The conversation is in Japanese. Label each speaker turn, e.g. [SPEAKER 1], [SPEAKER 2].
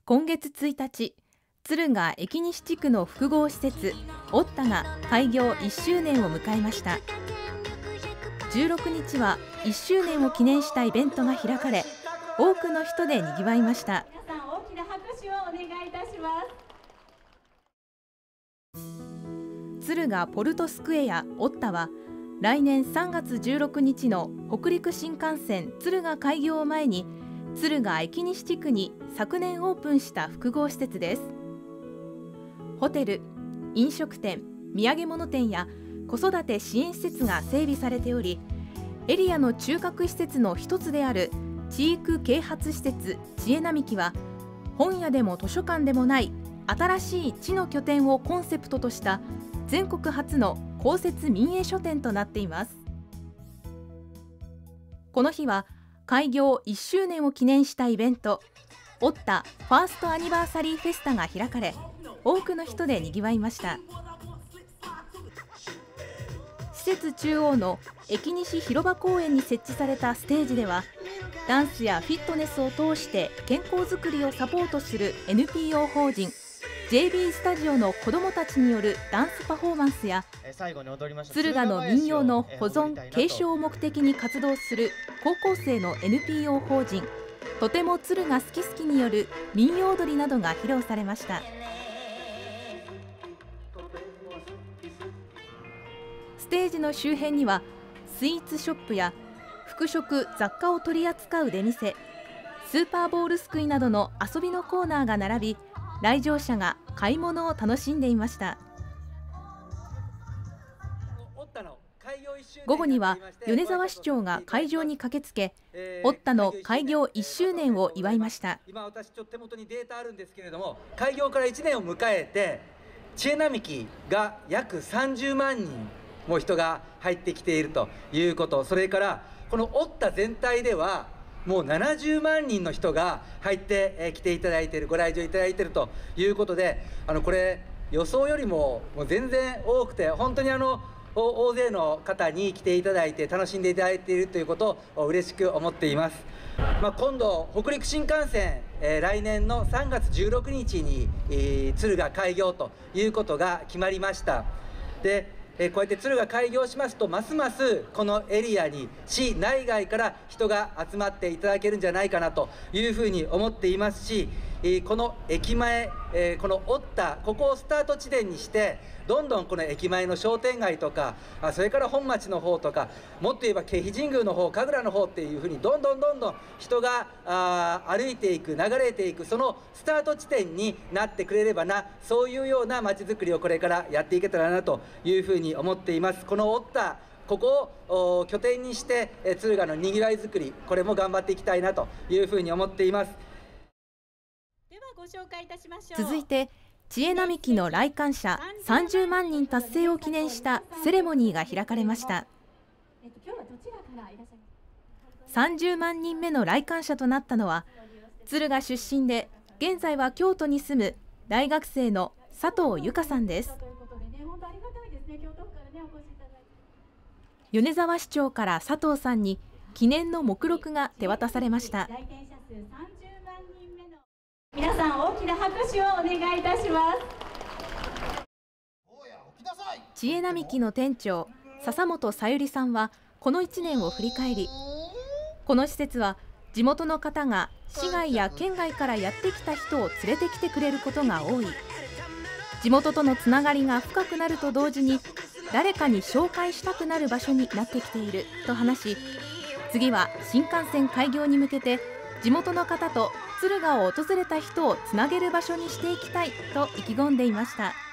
[SPEAKER 1] 今月1日、敦賀駅西地区の複合施設オッタが開業1周年を迎えました。16日は1周年を記念したイベントが開かれ、多くの人でにぎわいました。
[SPEAKER 2] 皆さん大きな拍手をお願いいたします。
[SPEAKER 1] 敦賀ポルトスクエアオッタは来年3月16日の北陸新幹線敦賀開業を前に敦賀駅西地区に昨年オープンした複合施設です。ホテル、飲食店、土産物店や子育て支援施設が整備されており、エリアの中核施設の一つである地域啓発施設知恵並木は、本屋でも図書館でもない新しい知の拠点をコンセプトとした全国初の公設民営書店となっています。この日は開業1周年を記念したイベントオッタファーストアニバーサリーフェスタが開かれ、多くの人でにぎわいました。施設中央の駅西広場公園に設置されたステージでは、ダンスやフィットネスを通して健康づくりをサポートする NPO 法人 JB スタジオの子どもたちによるダンスパフォーマンスや、敦賀の民謡の保存・継承を目的に活動する高校生の NPO 法人とても敦賀好き好きによる民謡踊りなどが披露されました。ステージの周辺にはスイーツショップや服飾・雑貨を取り扱う出店、スーパーボールすくいなどの遊びのコーナーが並び、来場者が買い物を楽しんでいました。午後には米沢市長が会場に駆けつけ、オッタの開業1周年を祝いました。
[SPEAKER 3] 今私手元にデータあるんですけれども、開業から1年を迎えて知恵並木が約30万人も人が入ってきているということ、それからこのオッタ全体ではもう70万人の人が入ってきていただいている、ご来場いただいているということで、これ予想よりも全然多くて、本当に大勢の方に来ていただいて楽しんでいただいているということを嬉しく思っています。今度北陸新幹線、来年の3月16日に敦賀開業ということが決まりました。でこうやって敦賀開業しますと、ますますこのエリアに市内外から人が集まっていただけるんじゃないかなというふうに思っていますし、この駅前、このオッタ、ここをスタート地点にして、どんどんこの駅前の商店街とか、それから本町の方とか、もっと言えば京肥神宮の方、神楽の方っていうふうにどんどん人が歩いていく、流れていく、そのスタート地点になってくれればな、そういうような街づくりをこれからやっていけたらなというふうに思っています。このオッタ、ここを拠点にして敦賀のにぎわいづくり、これも頑張っていきたいなというふうに思っています。
[SPEAKER 2] ではご紹介いたしましょう。
[SPEAKER 1] 続いて知恵並木の来館者30万人達成を記念したセレモニーが開かれました。30万人目の来館者となったのは、敦賀出身で現在は京都に住む大学生の佐藤由香さんです。米沢市長から佐藤さんに記念の目録が手渡されました。
[SPEAKER 2] 皆さん大きな拍手をお願いいたします。
[SPEAKER 1] 知恵並木の店長笹本さゆりさんはこの1年を振り返り、この施設は地元の方が市外や県外からやってきた人を連れてきてくれることが多い、地元とのつながりが深くなると同時に誰かに紹介したくなる場所になってきていると話し、次は新幹線開業に向けて地元の方と敦賀を訪れた人をつなげる場所にしていきたいと意気込んでいました。